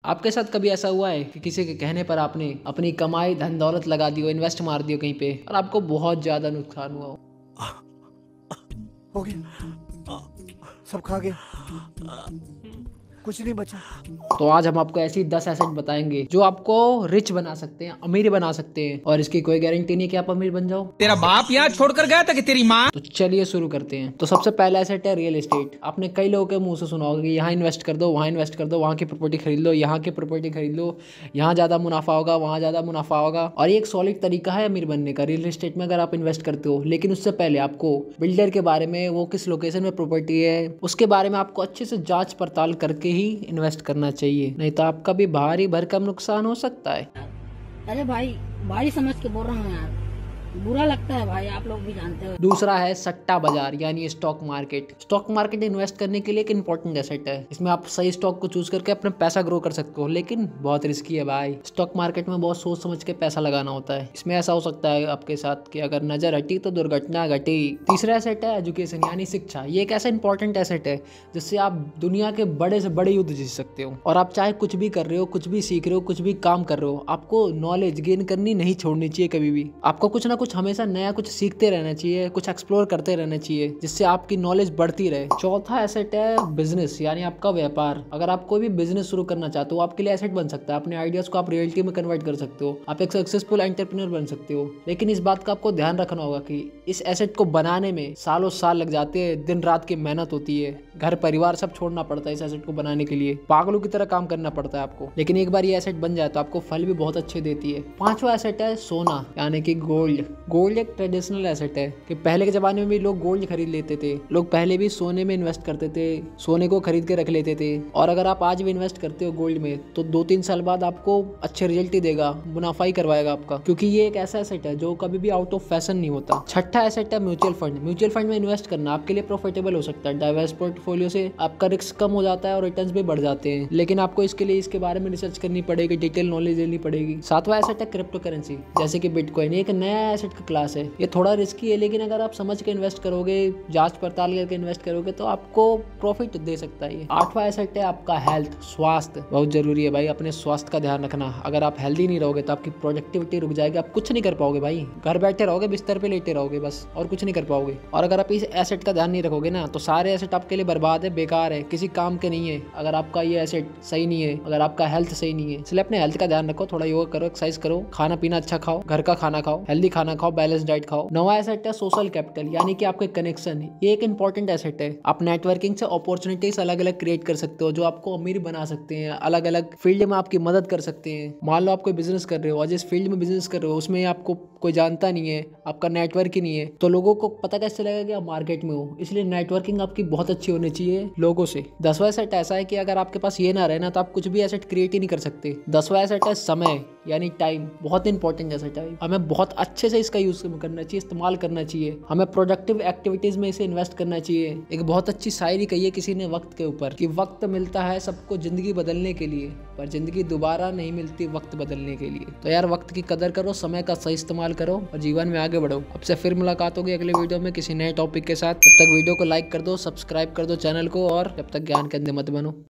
आपके साथ कभी ऐसा हुआ है कि किसी के कहने पर आपने अपनी कमाई धन दौलत लगा दी हो, इन्वेस्ट मार दी हो कहीं पे और आपको बहुत ज्यादा नुकसान हुआ हो? हो गया, सब खा गया, कुछ नहीं बचा। तो आज हम आपको ऐसी 10 एसेट बताएंगे जो आपको रिच बना सकते हैं, अमीर बना सकते हैं, और इसकी कोई गारंटी नहीं कि आप अमीर बन जाओ। तेरा बाप यहाँ छोड़कर गया था कि तेरी माँ? तो चलिए शुरू करते हैं। तो सबसे पहला एसेट है रियल एस्टेट। आपने कई लोगों के मुंह से सुना होगा कि यहाँ इन्वेस्ट कर दो, वहाँ इन्वेस्ट कर दो, वहाँ की प्रॉपर्टी खरीद लो, यहाँ की प्रॉपर्टी खरीद लो, यहाँ ज्यादा मुनाफा होगा, वहाँ ज्यादा मुनाफा होगा। और ये एक सॉलिड तरीका है अमीर बनने का, रियल एस्टेट में अगर आप इन्वेस्ट करते हो। लेकिन उससे पहले आपको बिल्डर के बारे में, वो किस लोकेशन में प्रॉपर्टी है, उसके बारे में आपको अच्छे से जांच पड़ताल करके ही इन्वेस्ट करना चाहिए, नहीं तो आपका भी भारी भरकम नुकसान हो सकता है। अरे भाई समझ के बोल रहा हूँ यार, बुरा लगता है भाई, आप लोग भी जानते हो। दूसरा है सट्टा बाजार यानी stock market. Stock market invest करने के लिए एक इंपॉर्टेंट एसेट है। इसमें आप सही स्टॉक को चूज करके अपना पैसा ग्रो कर सकते हो, लेकिन बहुत रिस्की है भाई। स्टॉक मार्केट में बहुत सोच समझ के पैसा लगाना होता है। इसमें ऐसा हो सकता है आपके साथ कि अगर नजर हटी तो दुर्घटना घटी। तीसरा एसेट है एजुकेशन यानी शिक्षा। ये एक ऐसा इंपॉर्टेंट एसेट है जिससे आप दुनिया के बड़े से बड़े युद्ध जीत सकते हो। और आप चाहे कुछ भी कर रहे हो, कुछ भी सीख रहे हो, कुछ भी काम कर रहे हो, आपको नॉलेज गेन करनी नहीं छोड़नी चाहिए कभी भी। आपको कुछ ना कुछ हमेशा नया कुछ सीखते रहना चाहिए, कुछ एक्सप्लोर करते रहना चाहिए, जिससे आपकी नॉलेज बढ़ती रहे। चौथा एसेट है बिजनेस यानी आपका व्यापार। अगर आप कोई भी बिजनेस शुरू करना चाहते हो, आपके लिए एसेट बन सकता है। अपने आइडियाज को आप रियलिटी में कन्वर्ट कर सकते हो, आप एक सक्सेसफुल एंटरप्रेन्योर बन सकते हो। लेकिन इस बात का आपको ध्यान रखना होगा कि इस एसेट को बनाने में सालों साल लग जाते हैं, दिन रात की मेहनत होती है, घर परिवार सब छोड़ना पड़ता है इस एसेट को बनाने के लिए, पागलों की तरह काम करना पड़ता है आपको। लेकिन एक बार ये एसेट बन जाए तो आपको फल भी बहुत अच्छे देती है। पांचवा एसेट है सोना यानी कि गोल्ड। गोल्ड एक ट्रेडिशनल एसेट है कि पहले के जमाने में भी लोग गोल्ड खरीद लेते थे। लोग पहले भी सोने में इन्वेस्ट करते थे, सोने को खरीद के रख लेते थे। और अगर आप आज भी इन्वेस्ट करते हो गोल्ड में तो 2-3 साल बाद आपको अच्छे रिजल्ट ही देगा, मुनाफा ही करवाएगा आपका, क्योंकि ये एक ऐसा एसेट है जो कभी भी आउट ऑफ फैशन नहीं होता। छठा एसेट है म्यूचुअल फंड। म्यूचुअल फंड में इन्वेस्ट करना आपके लिए प्रॉफिटेबल हो सकता है। डाइवर्स पोर्टफोलियो से आपका रिस्क कम हो जाता है और रिटर्न्स भी बढ़ जाते हैं, लेकिन आपको इसके लिए इसके बारे में रिसर्च करनी पड़ेगी, डिटेल नॉलेज लेनी पड़ेगी। सातवां एसेट है क्रिप्टो करेंसी जैसे कि बिटकॉइन। एक नया एसेट का क्लास है, ये थोड़ा रिस्की है, लेकिन अगर आप समझ के इन्वेस्ट करोगे, जांच पड़ताल करके इन्वेस्ट करोगे तो आपको प्रॉफिट दे सकता है। आठवां एसेट है आपका हेल्थ, स्वास्थ्य। बहुत जरूरी है भाई अपने स्वास्थ्य का ध्यान रखना। अगर आप हेल्दी नहीं रहोगे तो आपकी प्रोडक्टिविटी रुक जाएगी, आप कुछ नहीं कर पाओगे भाई। घर बैठे रहोगे, बिस्तर पे लेटे रहोगे बस, और कुछ नहीं कर पाओगे। और अगर आप इस एसेट का ध्यान नहीं रखोगे ना तो सारे एसेट आपके लिए बर्बाद है, बेकार है, किसी काम के नहीं है। अगर आपका ये एसेट सही नहीं है, अगर आपका हेल्थ सही नहीं है, इसलिए अपने हेल्थ का ध्यान रखो, थोड़ा योगा करो, एक्सरसाइज करो, खाना पीना अच्छा खाओ, घर का खाना खाओ, हेल्दी खाना खाओ, बैलेंस डाइट खाओ। नौवां एसेट है सोशल कैपिटल यानी कि आपके कनेक्शन। ये एक इंपॉर्टेंट एसेट है। आप नेटवर्किंग से अपॉर्चुनिटीज अलग अलग क्रिएट कर सकते हो जो आपको अमीर बना सकते हैं, अलग अलग फील्ड में आपकी मदद कर सकते हैं। मान लो आप कोई बिजनेस कर रहे हो और जिस फील्ड में बिजनेस कर रहे हो उसमें आपको कोई जानता नहीं है, आपका नेटवर्क ही नहीं है, तो लोगों को पता कैसे चलेगा कि आप मार्केट में हो। इसलिए नेटवर्किंग आपकी बहुत अच्छी होनी चाहिए लोगों से। 10वां एसेट ऐसा है कि अगर आपके पास ये ना रहे ना तो आप कुछ भी एसेट क्रिएट ही नहीं कर सकते। 10वां एसेट है समय यानी टाइम। बहुत इंपॉर्टेंट एसेट है, हमें बहुत अच्छे से इसका यूज करना चाहिए, इस्तेमाल करना चाहिए। हमें प्रोडक्टिव एक्टिविटीज में इसे इन्वेस्ट करना चाहिए। एक बहुत अच्छी शायरी कही है किसी ने वक्त के ऊपर कि वक्त मिलता है सबको जिंदगी बदलने के लिए, पर जिंदगी दोबारा नहीं मिलती वक्त बदलने के लिए। तो यार वक्त की कदर करो, समय का सही इस्तेमाल करो और जीवन में आगे बढ़ो। अब से फिर मुलाकात होगी अगले वीडियो में किसी नए टॉपिक के साथ। तब तक वीडियो को लाइक कर दो, सब्सक्राइब कर दो चैनल को, और जब तक ज्ञान के अंधे मत बनो।